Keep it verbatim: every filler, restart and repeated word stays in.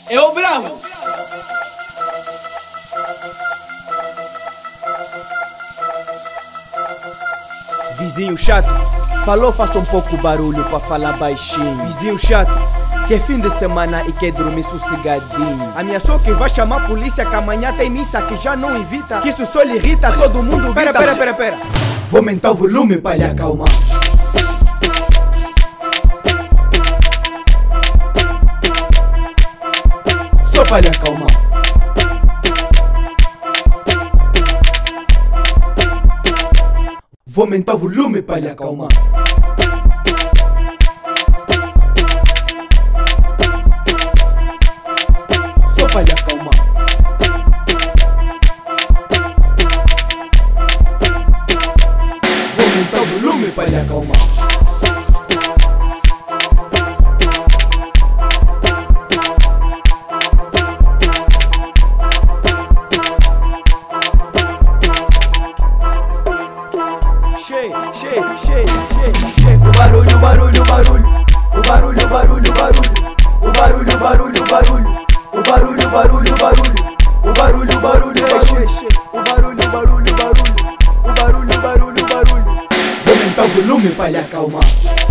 É o Bravo. Vizinho chato, falou faça um pouco barulho pra falar baixinho. Vizinho chato, que é fim de semana e quer dormir sossegadinho. Ameaçou que vai chamar a polícia que amanhã tem missa que já não evita. Que isso só lhe irrita, todo mundo grita. Pera, pera, pera, pera. Vou aumentar o volume pra lhe acalmar. Só pra lhe acalmar. Vou aumentar o volume pra lhe acalmar. Só pra lhe acalmar. Vou aumentar o volume pra lhe acalmar. Che, che, che, che, che. O barulho, o barulho, o barulho. O barulho, o barulho, o barulho. O barulho, o barulho, o barulho. O barulho, o barulho, o barulho. O barulho, o barulho, o barulho. O barulho, o barulho, o barulho. O barulho, o barulho, o barulho. Vou aumentar o volume pra lhe acalmar.